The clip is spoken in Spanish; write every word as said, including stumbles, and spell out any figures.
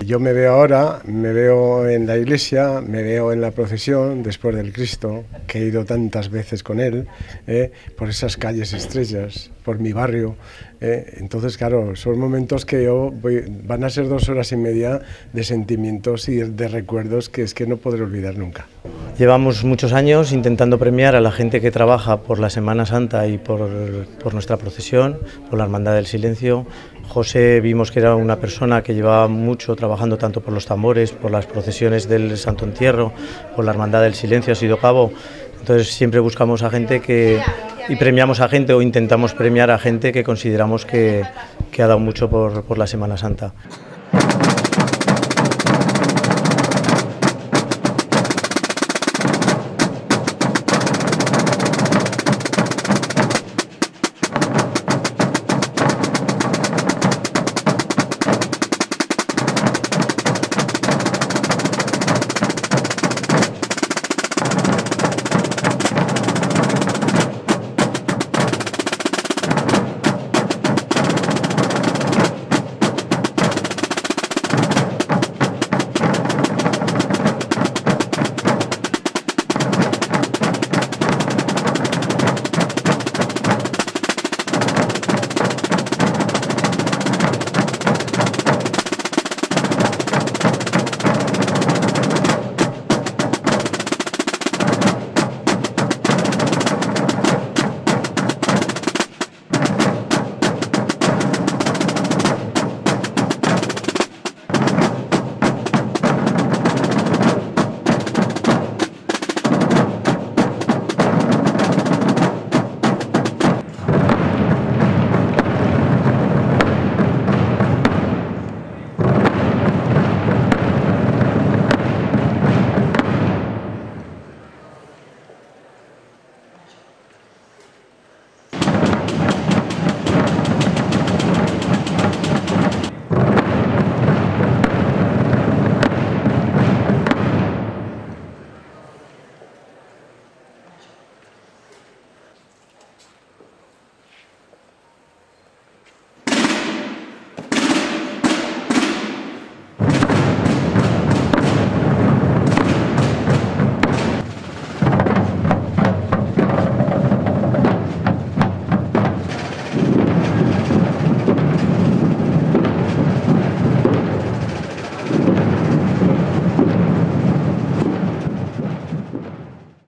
Yo me veo ahora, me veo en la iglesia, me veo en la procesión después del Cristo, que he ido tantas veces con él, eh, por esas calles estrellas, por mi barrio. Eh. Entonces, claro, son momentos que yo voy, van a ser dos horas y media de sentimientos y de recuerdos que es que no podré olvidar nunca. Llevamos muchos años intentando premiar a la gente que trabaja por la Semana Santa y por, por nuestra procesión, por la Hermandad del Silencio. José vimos que era una persona que llevaba mucho trabajando tanto por los tambores, por las procesiones del Santo Entierro, por la Hermandad del Silencio, ha sido cabo. Entonces siempre buscamos a gente que, y premiamos a gente o intentamos premiar a gente que consideramos que, que ha dado mucho por, por la Semana Santa.